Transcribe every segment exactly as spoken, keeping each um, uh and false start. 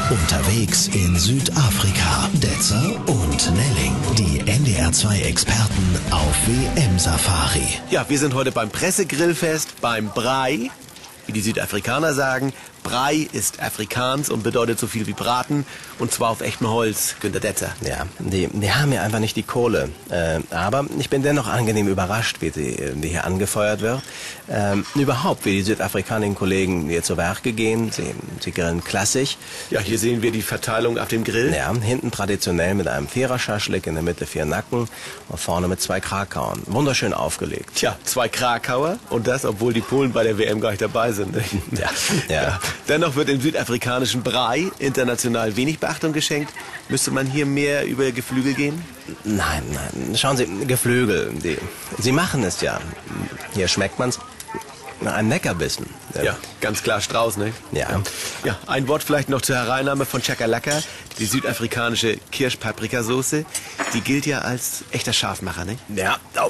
Unterwegs in Südafrika. Detzer und Nelling, die N D R zwei Experten auf W M-Safari. Ja, wir sind heute beim Pressegrillfest, beim Braai, wie die Südafrikaner sagen. Braai ist Afrikaans und bedeutet so viel wie Braten, und zwar auf echtem Holz, Günter Detzer. Ja, die, die haben ja einfach nicht die Kohle. Äh, aber ich bin dennoch angenehm überrascht, wie die, die hier angefeuert wird. Ähm, überhaupt, wie die südafrikanischen Kollegen hier zu Werke gehen. Sie, sie grillen klassisch. Ja, hier sehen wir die Verteilung auf dem Grill. Ja, hinten traditionell mit einem Vierer-Schaschlik, in der Mitte vier Nacken und vorne mit zwei Krakauern. Wunderschön aufgelegt. Tja, zwei Krakauer, und das, obwohl die Polen bei der W M gar nicht dabei sind. Ne? Ja, ja. Ja. Dennoch wird im südafrikanischen Braai international wenig Beachtung geschenkt. Müsste man hier mehr über Geflügel gehen? Nein, nein. Schauen Sie, Geflügel, die, Sie machen es ja. Hier schmeckt man's. Ein Leckerbissen. Ja, ganz klar Strauß, ne? Ja. Ja, ein Wort vielleicht noch zur Hereinnahme von Chakalaka, die südafrikanische Kirsch-Paprikasauce. Die gilt ja als echter Scharfmacher, ne? Ja. Oh.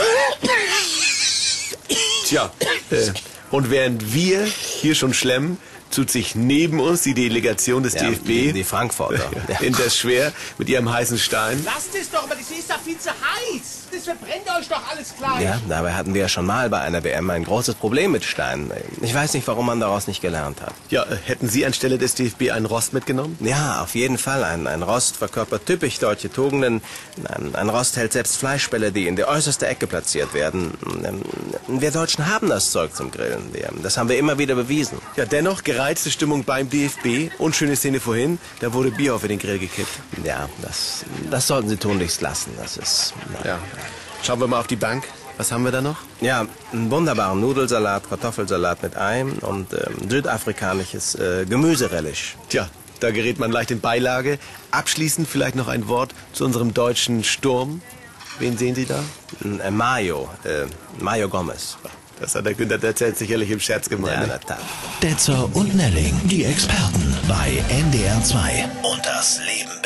Tja, äh, und während wir hier schon schlemmen, tut sich neben uns die Delegation des Ja, D F B die, die Frankfurter. Ja. in das Schwer mit ihrem heißen Stein. Lasst es doch, aber das ist doch viel zu heiß. Das verbrennt euch doch alles gleich. Ja, dabei hatten wir ja schon mal bei einer W M ein großes Problem mit Steinen. Ich weiß nicht, warum man daraus nicht gelernt hat. Ja, äh, hätten Sie anstelle des D F B einen Rost mitgenommen? Ja, auf jeden Fall. Ein, ein Rost verkörpert typisch deutsche Tugenden. Ein, ein Rost hält selbst Fleischbälle, die in der äußerste Ecke platziert werden. Wir Deutschen haben das Zeug zum Grillen. Wir, das haben wir immer wieder bewiesen. Ja, dennoch gereizte Stimmung beim D F B. Unschöne Szene vorhin, da wurde Bier auf den Grill gekippt. Ja, das, das sollten Sie tunlichst lassen. Das ist... Ja. Schauen wir mal auf die Bank. Was haben wir da noch? Ja, einen wunderbaren Nudelsalat, Kartoffelsalat mit Ei und ähm, südafrikanisches äh, Gemüserelish. Tja, da gerät man leicht in Beilage. Abschließend vielleicht noch ein Wort zu unserem deutschen Sturm. Wen sehen Sie da? Äh, Mayo, äh, Mayo Gomez. Das hat der Günter Detzer sicherlich im Scherz gemeint. Ja, Ne? in der Tat. Detzer und Nelling, die Experten bei N D R zwei. Und das Leben